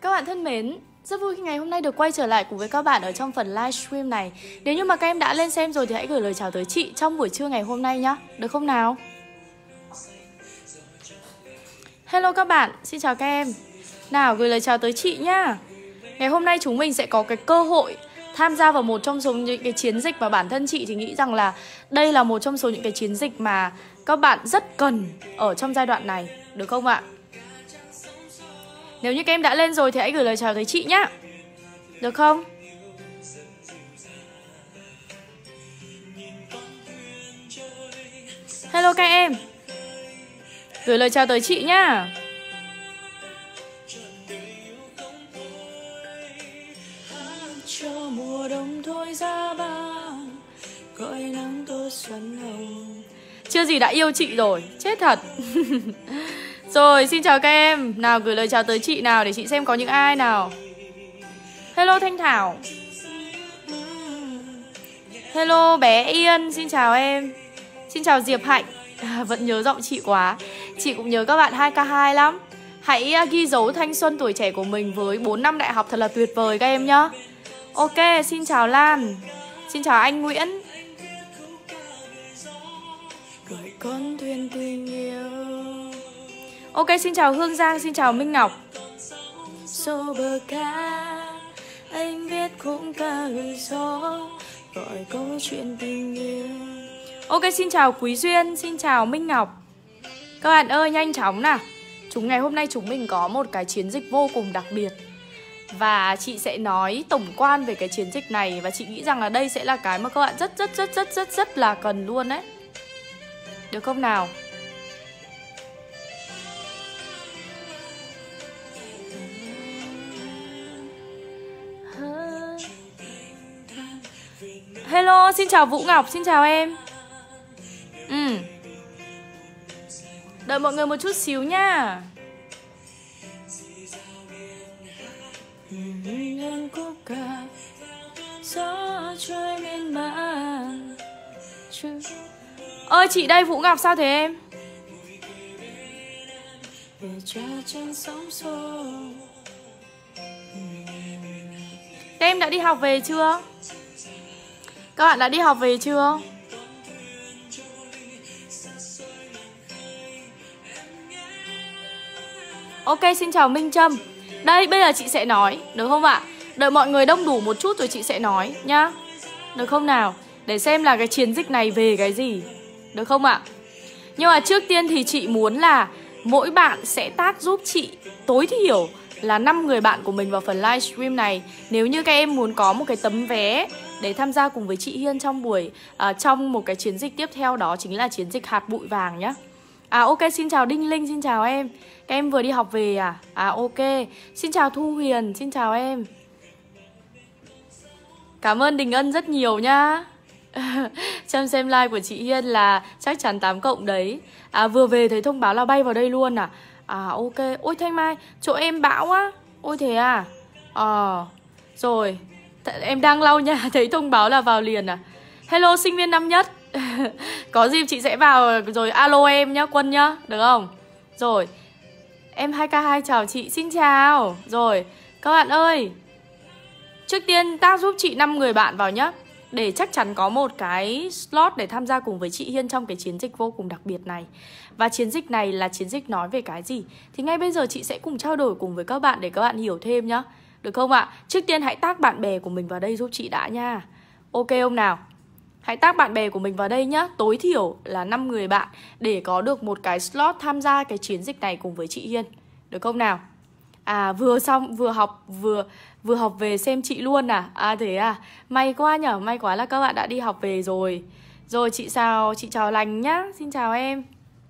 Các bạn thân mến, rất vui khi ngày hôm nay được quay trở lại cùng với các bạn ở trong phần livestream này. Nếu như mà các em đã lên xem rồi thì hãy gửi lời chào tới chị trong buổi trưa ngày hôm nay nhá, được không nào? Hello các bạn, xin chào các em. Nào, gửi lời chào tới chị nhá. Ngày hôm nay chúng mình sẽ có cái cơ hội tham gia vào một trong số những cái chiến dịch mà bản thân chị thì nghĩ rằng là đây là một trong số những cái chiến dịch mà các bạn rất cần ở trong giai đoạn này, được không ạ? Nếu như các em đã lên rồi thì hãy gửi lời chào tới chị nhá, được không? Hello các em, gửi lời chào tới chị nhá. Cho mùa đông thôi ra bao, gọi nắng tô xuân hồng. Chưa gì đã yêu chị rồi, chết thật. Rồi, xin chào các em. Nào, gửi lời chào tới chị nào để chị xem có những ai nào. Hello Thanh Thảo. Hello bé Yên, xin chào em. Xin chào Diệp Hạnh. Vẫn nhớ giọng chị quá. Chị cũng nhớ các bạn 2K2 lắm. Hãy ghi dấu thanh xuân tuổi trẻ của mình với 4 năm đại học thật là tuyệt vời các em nhá. Ok, xin chào Lan. Xin chào anh Nguyễn. Gọi con thuyền tình yêu. Ok, xin chào Hương Giang, xin chào Minh Ngọc. Số bờ cát anh viết khúc ca gửi gió, gọi câu chuyện tình yêu. Ok, xin chào Quý Duyên, xin chào Minh Ngọc. Các bạn ơi, nhanh chóng nào. Ngày hôm nay chúng mình có một cái chiến dịch vô cùng đặc biệt. Và chị sẽ nói tổng quan về cái chiến dịch này. Và chị nghĩ rằng là đây sẽ là cái mà các bạn rất là cần luôn đấy. Được không nào? Hello, xin chào Vũ Ngọc, xin chào em. Đợi mọi người một chút xíu nha. Ơi chị đây, Vũ Ngọc sao thế em? Các em đã đi học về chưa? Các bạn đã đi học về chưa? Ok, xin chào Minh Trâm. Đây, bây giờ chị sẽ nói, được không ạ? Đợi mọi người đông đủ một chút rồi chị sẽ nói nhá. Được không nào? Để xem là cái chiến dịch này về cái gì. Được không ạ? Nhưng mà trước tiên thì chị muốn là mỗi bạn sẽ tag giúp chị tối thiểu là 5 người bạn của mình vào phần livestream này. Nếu như các em muốn có một cái tấm vé để tham gia cùng với chị Hiên trong một cái chiến dịch tiếp theo, đó chính là chiến dịch hạt bụi vàng nhá. Ok, xin chào Đinh Linh, xin chào em. Các em vừa đi học về à? Ok. Xin chào Thu Huyền, xin chào em. Cảm ơn Đình Ân rất nhiều nhá. Trong xem live của chị Hiên là chắc chắn 8 cộng đấy. Vừa về thấy thông báo là bay vào đây luôn à? Ok. Ôi Thanh Mai, chỗ em bão á. Ôi thế à? Rồi. Em đang lau nhà thấy thông báo là vào liền à? Hello sinh viên năm nhất. Có dịp chị sẽ vào rồi alo em nhá, Quân nhá, được không? Rồi. Em 2K2 chào chị, xin chào. Rồi, các bạn ơi, trước tiên tag giúp chị 5 người bạn vào nhá, để chắc chắn có một cái slot để tham gia cùng với chị Hiên trong cái chiến dịch vô cùng đặc biệt này. Và chiến dịch này là chiến dịch nói về cái gì thì ngay bây giờ chị sẽ cùng trao đổi cùng với các bạn để các bạn hiểu thêm nhá. Được không ạ? Trước tiên hãy tag bạn bè của mình vào đây giúp chị đã nha. Ok không nào? Hãy tag bạn bè của mình vào đây nhá. Tối thiểu là 5 người bạn để có được một cái slot tham gia cái chiến dịch này cùng với chị Hiên. Được không nào? Vừa học về xem chị luôn à? Thế à? May quá nhở, may quá là các bạn đã đi học về rồi. Rồi chị chào Lành nhá, xin chào em.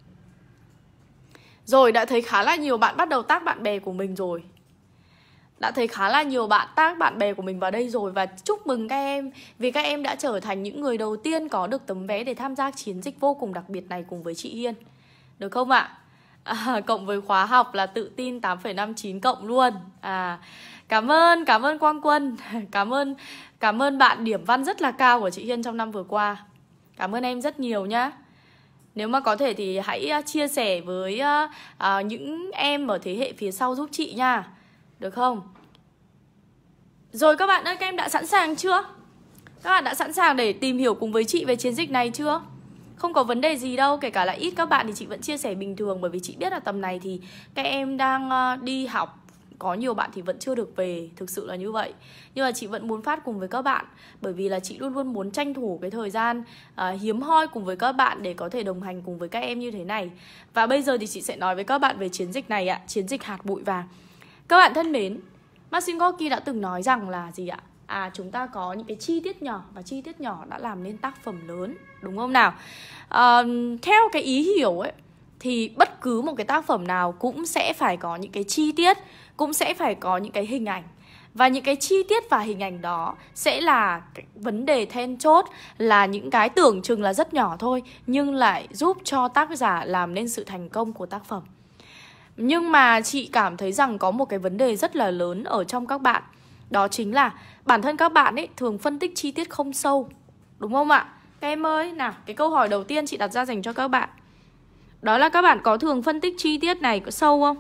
Rồi, đã thấy khá là nhiều bạn bắt đầu tag bạn bè của mình rồi. Đã thấy khá là nhiều bạn tag bạn bè của mình vào đây rồi. Và chúc mừng các em vì các em đã trở thành những người đầu tiên có được tấm vé để tham gia chiến dịch vô cùng đặc biệt này cùng với chị Hiên. Được không ạ? Cộng với khóa học là tự tin 8,59 cộng luôn. Cảm ơn Quang Quân. Cảm ơn bạn điểm văn rất là cao của chị Hiên trong năm vừa qua. Cảm ơn em rất nhiều nhá. Nếu mà có thể thì hãy chia sẻ với những em ở thế hệ phía sau giúp chị nha. Được không? Rồi các bạn ơi, các em đã sẵn sàng chưa? Các bạn đã sẵn sàng để tìm hiểu cùng với chị về chiến dịch này chưa? Không có vấn đề gì đâu, kể cả là ít các bạn thì chị vẫn chia sẻ bình thường. Bởi vì chị biết là tầm này thì các em đang đi học, có nhiều bạn thì vẫn chưa được về, thực sự là như vậy. Nhưng mà chị vẫn muốn phát cùng với các bạn, bởi vì là chị luôn luôn muốn tranh thủ cái thời gian hiếm hoi cùng với các bạn để có thể đồng hành cùng với các em như thế này. Và bây giờ thì chị sẽ nói với các bạn về chiến dịch này ạ, chiến dịch hạt bụi vàng. Các bạn thân mến, Maxine Gorky đã từng nói rằng là gì ạ? Chúng ta có những cái chi tiết nhỏ, và chi tiết nhỏ đã làm nên tác phẩm lớn, đúng không nào? Theo cái ý hiểu ấy, thì bất cứ một cái tác phẩm nào cũng sẽ phải có những cái chi tiết, cũng sẽ phải có những cái hình ảnh. Và những cái chi tiết và hình ảnh đó sẽ là cái vấn đề then chốt, là những cái tưởng chừng là rất nhỏ thôi, nhưng lại giúp cho tác giả làm nên sự thành công của tác phẩm. Nhưng mà chị cảm thấy rằng có một cái vấn đề rất là lớn ở trong các bạn. Đó chính là bản thân các bạn ấy thường phân tích chi tiết không sâu, đúng không ạ? Các em ơi, nào, cái câu hỏi đầu tiên chị đặt ra dành cho các bạn, đó là các bạn có thường phân tích chi tiết này có sâu không?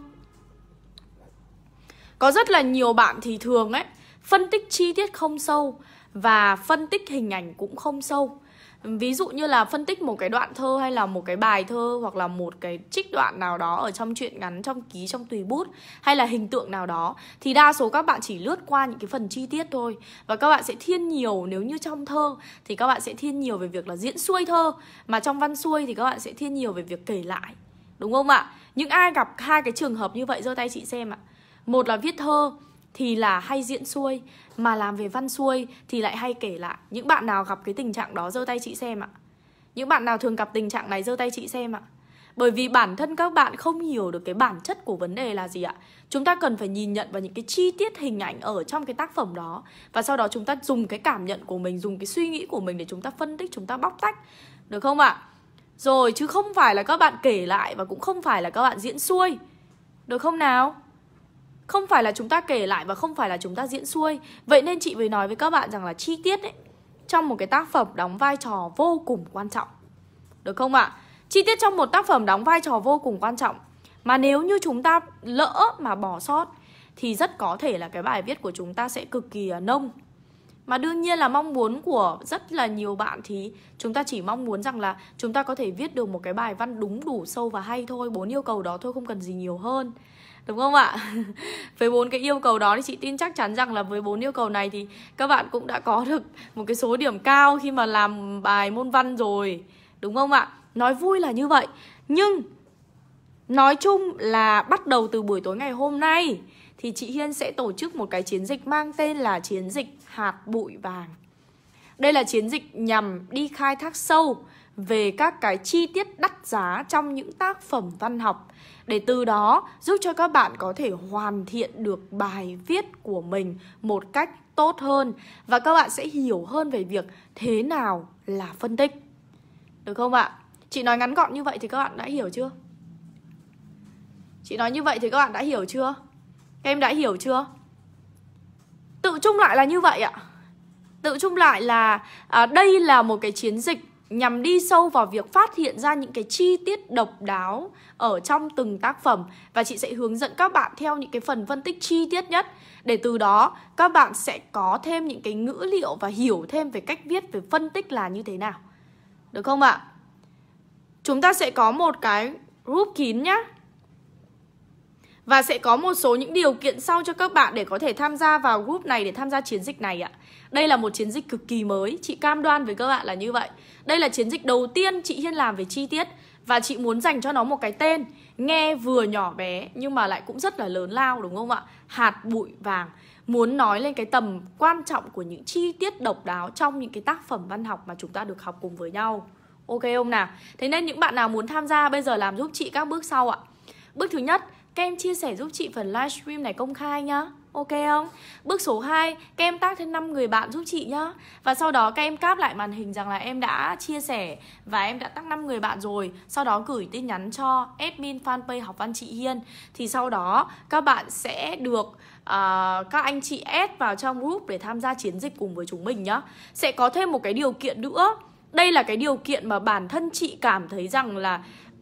Có rất là nhiều bạn thì thường ấy phân tích chi tiết không sâu, và phân tích hình ảnh cũng không sâu. Ví dụ như là phân tích một cái đoạn thơ, hay là một cái bài thơ, hoặc là một cái trích đoạn nào đó ở trong truyện ngắn, trong ký, trong tùy bút, hay là hình tượng nào đó, thì đa số các bạn chỉ lướt qua những cái phần chi tiết thôi. Và các bạn sẽ thiên nhiều, nếu như trong thơ thì các bạn sẽ thiên nhiều về việc là diễn xuôi thơ, mà trong văn xuôi thì các bạn sẽ thiên nhiều về việc kể lại, đúng không ạ? Những ai gặp hai cái trường hợp như vậy giơ tay chị xem ạ. Một là viết thơ thì là hay diễn xuôi, mà làm về văn xuôi thì lại hay kể lại. Những bạn nào gặp cái tình trạng đó giơ tay chị xem ạ. Những bạn nào thường gặp tình trạng này giơ tay chị xem ạ. Bởi vì bản thân các bạn không hiểu được cái bản chất của vấn đề là gì ạ. Chúng ta cần phải nhìn nhận vào những cái chi tiết hình ảnh ở trong cái tác phẩm đó, và sau đó chúng ta dùng cái cảm nhận của mình, dùng cái suy nghĩ của mình để chúng ta phân tích, chúng ta bóc tách, được không ạ? Rồi, chứ không phải là các bạn kể lại, và cũng không phải là các bạn diễn xuôi, được không nào? Không phải là chúng ta kể lại, và không phải là chúng ta diễn xuôi. Vậy nên chị mới nói với các bạn rằng là chi tiết ấy, trong một cái tác phẩm đóng vai trò vô cùng quan trọng, được không ạ? Chi tiết trong một tác phẩm đóng vai trò vô cùng quan trọng, mà nếu như chúng ta lỡ mà bỏ sót thì rất có thể là cái bài viết của chúng ta sẽ cực kỳ nông. Mà đương nhiên là mong muốn của rất là nhiều bạn thì chúng ta chỉ mong muốn rằng là chúng ta có thể viết được một cái bài văn đúng, đủ, sâu và hay thôi. 4 yêu cầu đó thôi, không cần gì nhiều hơn, đúng không ạ? Với 4 cái yêu cầu đó thì chị tin chắc chắn rằng là với 4 yêu cầu này thì các bạn cũng đã có được một cái số điểm cao khi mà làm bài môn văn rồi, đúng không ạ? Nói vui là như vậy, nhưng nói chung là bắt đầu từ buổi tối ngày hôm nay thì chị Hiên sẽ tổ chức một cái chiến dịch mang tên là chiến dịch hạt bụi vàng. Đây là chiến dịch nhằm đi khai thác sâu về các cái chi tiết đắt giá trong những tác phẩm văn học, để từ đó giúp cho các bạn có thể hoàn thiện được bài viết của mình một cách tốt hơn, và các bạn sẽ hiểu hơn về việc thế nào là phân tích, được không ạ? Chị nói ngắn gọn như vậy thì các bạn đã hiểu chưa? Chị nói như vậy thì các bạn đã hiểu chưa? Các em đã hiểu chưa? Tự chung lại là như vậy ạ. Tự chung lại là đây là một cái chiến dịch nhằm đi sâu vào việc phát hiện ra những cái chi tiết độc đáo ở trong từng tác phẩm. Và chị sẽ hướng dẫn các bạn theo những cái phần phân tích chi tiết nhất, để từ đó các bạn sẽ có thêm những cái ngữ liệu và hiểu thêm về cách viết, về phân tích là như thế nào, được không ạ? Chúng ta sẽ có một cái group kín nhá, và sẽ có một số những điều kiện sau cho các bạn để có thể tham gia vào group này, để tham gia chiến dịch này ạ. Đây là một chiến dịch cực kỳ mới, chị cam đoan với các bạn là như vậy. Đây là chiến dịch đầu tiên chị Hiên làm về chi tiết, và chị muốn dành cho nó một cái tên nghe vừa nhỏ bé nhưng mà lại cũng rất là lớn lao, đúng không ạ? Hạt bụi vàng. Muốn nói lên cái tầm quan trọng của những chi tiết độc đáo trong những cái tác phẩm văn học mà chúng ta được học cùng với nhau. Ok không nào? Thế nên những bạn nào muốn tham gia bây giờ làm giúp chị các bước sau ạ. Bước thứ nhất, các em chia sẻ giúp chị phần livestream này công khai nhá. Ok không? Bước số 2, các em tag thêm 5 người bạn giúp chị nhá. Và sau đó các em cáp lại màn hình rằng là em đã chia sẻ và em đã tag 5 người bạn rồi. Sau đó gửi tin nhắn cho admin fanpage Học Văn Chị Hiên. Thì sau đó các bạn sẽ được các anh chị add vào trong group để tham gia chiến dịch cùng với chúng mình nhá. Sẽ có thêm một cái điều kiện nữa. Đây là cái điều kiện mà bản thân chị cảm thấy rằng là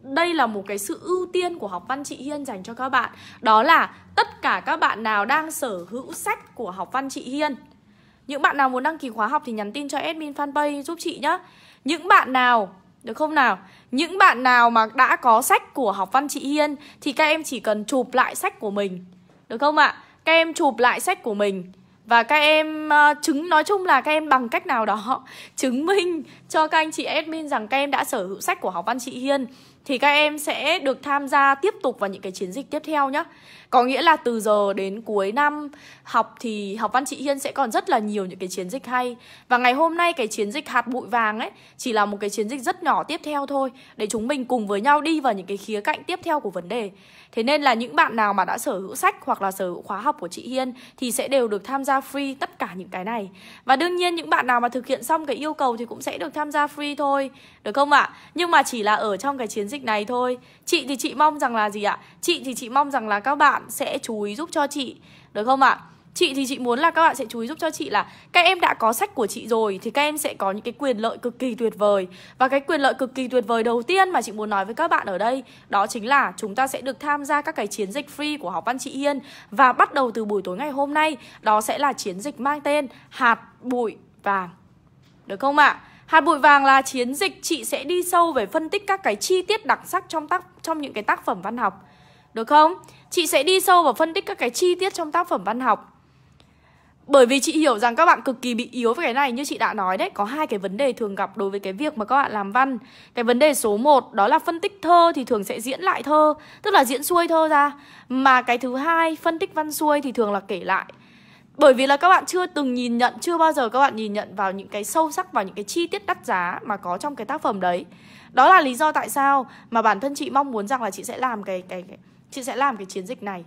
đây là một cái sự ưu tiên của Học Văn Chị Hiên dành cho các bạn. Đó là tất cả các bạn nào đang sở hữu sách của Học Văn Chị Hiên. Những bạn nào muốn đăng ký khóa học thì nhắn tin cho admin fanpage giúp chị nhé. Những bạn nào, được không nào? Những bạn nào mà đã có sách của Học Văn Chị Hiên thì các em chỉ cần chụp lại sách của mình, được không ạ? Các em chụp lại sách của mình và các em nói chung là các em bằng cách nào đó chứng minh cho các anh chị admin rằng các em đã sở hữu sách của Học Văn Chị Hiên, thì các em sẽ được tham gia tiếp tục vào những cái chiến dịch tiếp theo nhé. Có nghĩa là từ giờ đến cuối năm học thì Học Văn Chị Hiên sẽ còn rất là nhiều những cái chiến dịch hay. Và ngày hôm nay cái chiến dịch hạt bụi vàng ấy chỉ là một cái chiến dịch rất nhỏ tiếp theo thôi, để chúng mình cùng với nhau đi vào những cái khía cạnh tiếp theo của vấn đề. Thế nên là những bạn nào mà đã sở hữu sách hoặc là sở hữu khóa học của chị Hiên thì sẽ đều được tham gia free tất cả những cái này. Và đương nhiên những bạn nào mà thực hiện xong cái yêu cầu thì cũng sẽ được tham gia free thôi, được không ạ? Nhưng mà chỉ là ở trong cái chiến dịch này thôi. Chị thì chị mong rằng là gì ạ? Chị thì chị mong rằng là các bạn sẽ chú ý giúp cho chị, được không ạ? Chị thì chị muốn là các bạn sẽ chú ý giúp cho chị là các em đã có sách của chị rồi thì các em sẽ có những cái quyền lợi cực kỳ tuyệt vời. Và cái quyền lợi cực kỳ tuyệt vời đầu tiên mà chị muốn nói với các bạn ở đây, đó chính là chúng ta sẽ được tham gia các cái chiến dịch free của Học Văn Chị Hiên. Và bắt đầu từ buổi tối ngày hôm nay, đó sẽ là chiến dịch mang tên Hạt Bụi Vàng, được không ạ? Hạt Bụi Vàng là chiến dịch chị sẽ đi sâu về phân tích các cái chi tiết đặc sắc trong những cái tác phẩm văn học, được không? Chị sẽ đi sâu và phân tích các cái chi tiết trong tác phẩm văn học. Bởi vì chị hiểu rằng các bạn cực kỳ bị yếu với cái này. Như chị đã nói đấy, có hai cái vấn đề thường gặp đối với cái việc mà các bạn làm văn. Cái vấn đề số 1 đó là phân tích thơ thì thường sẽ diễn lại thơ, tức là diễn xuôi thơ ra. Mà cái thứ hai, phân tích văn xuôi thì thường là kể lại. Bởi vì là các bạn chưa từng nhìn nhận, chưa bao giờ các bạn nhìn nhận vào những cái sâu sắc, vào những cái chi tiết đắt giá mà có trong cái tác phẩm đấy. Đó là lý do tại sao mà bản thân chị mong muốn rằng là chị sẽ làm chị sẽ làm cái chiến dịch này.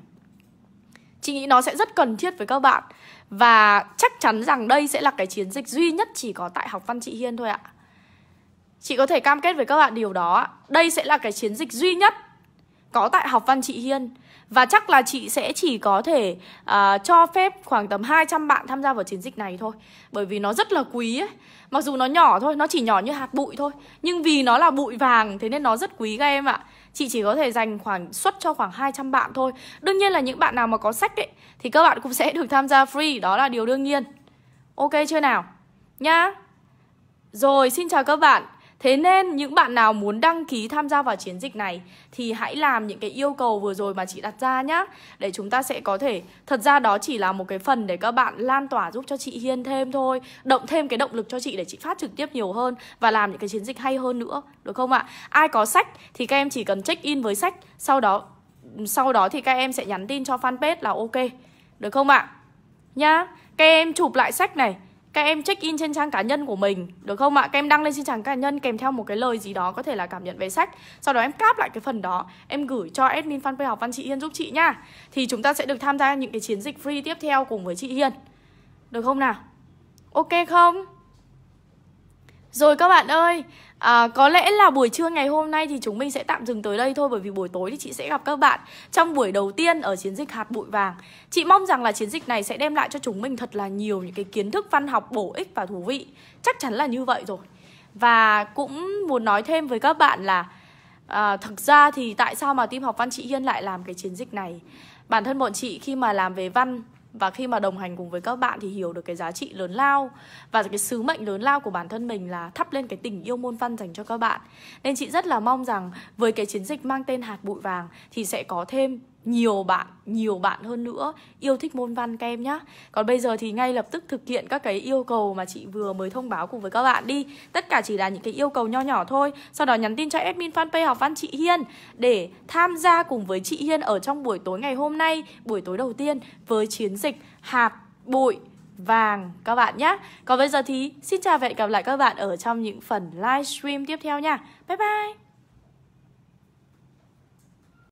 Chị nghĩ nó sẽ rất cần thiết với các bạn. Và chắc chắn rằng đây sẽ là cái chiến dịch duy nhất chỉ có tại Học Văn Chị Hiên thôi ạ. Chị có thể cam kết với các bạn điều đó. Đây sẽ là cái chiến dịch duy nhất có tại Học Văn Chị Hiên. Và chắc là chị sẽ chỉ có thể cho phép khoảng tầm 200 bạn tham gia vào chiến dịch này thôi. Bởi vì nó rất là quý ấy. Mặc dù nó nhỏ thôi, nó chỉ nhỏ như hạt bụi thôi, nhưng vì nó là bụi vàng thế nên nó rất quý các em ạ. Chị chỉ có thể dành suất cho khoảng 200 bạn thôi. Đương nhiên là những bạn nào mà có sách ấy thì các bạn cũng sẽ được tham gia free. Đó là điều đương nhiên. Ok chưa nào? Nhá. Rồi, xin chào các bạn. Thế nên những bạn nào muốn đăng ký tham gia vào chiến dịch này thì hãy làm những cái yêu cầu vừa rồi mà chị đặt ra nhá. Để chúng ta sẽ có thể, thật ra đó chỉ là một cái phần để các bạn lan tỏa giúp cho chị Hiên thêm thôi, động thêm cái động lực cho chị để chị phát trực tiếp nhiều hơn và làm những cái chiến dịch hay hơn nữa, được không ạ? Ai có sách thì các em chỉ cần check in với sách, sau đó thì các em sẽ nhắn tin cho fanpage là ok, được không ạ? Nhá, các em chụp lại sách này, các em check in trên trang cá nhân của mình, được không ạ? Các em đăng lên trên trang cá nhân kèm theo một cái lời gì đó, có thể là cảm nhận về sách. Sau đó em cáp lại cái phần đó, em gửi cho admin fanpage Học Văn Chị Hiên giúp chị nhá. Thì chúng ta sẽ được tham gia những cái chiến dịch free tiếp theo cùng với chị Hiên, được không nào? Ok không? Rồi các bạn ơi, có lẽ là buổi trưa ngày hôm nay thì chúng mình sẽ tạm dừng tới đây thôi. Bởi vì buổi tối thì chị sẽ gặp các bạn trong buổi đầu tiên ở chiến dịch Hạt Bụi Vàng. Chị mong rằng là chiến dịch này sẽ đem lại cho chúng mình thật là nhiều những cái kiến thức văn học bổ ích và thú vị. Chắc chắn là như vậy rồi. Và cũng muốn nói thêm với các bạn là thực ra thì tại sao mà team Học Văn Chị Hiên lại làm cái chiến dịch này. Bản thân bọn chị khi mà làm về văn và khi mà đồng hành cùng với các bạn thì hiểu được cái giá trị lớn lao và cái sứ mệnh lớn lao của bản thân mình là thắp lên cái tình yêu môn văn dành cho các bạn. Nên chị rất là mong rằng với cái chiến dịch mang tên Hạt Bụi Vàng thì sẽ có thêm nhiều bạn hơn nữa yêu thích môn văn các em nhé. Còn bây giờ thì ngay lập tức thực hiện các cái yêu cầu mà chị vừa mới thông báo cùng với các bạn đi. Tất cả chỉ là những cái yêu cầu nho nhỏ thôi. Sau đó nhắn tin cho admin fanpage Học Văn Chị Hiên để tham gia cùng với chị Hiên ở trong buổi tối ngày hôm nay, buổi tối đầu tiên với chiến dịch Hạt Bụi Vàng các bạn nhé. Còn bây giờ thì xin chào và hẹn gặp lại các bạn ở trong những phần livestream tiếp theo nha. Bye bye.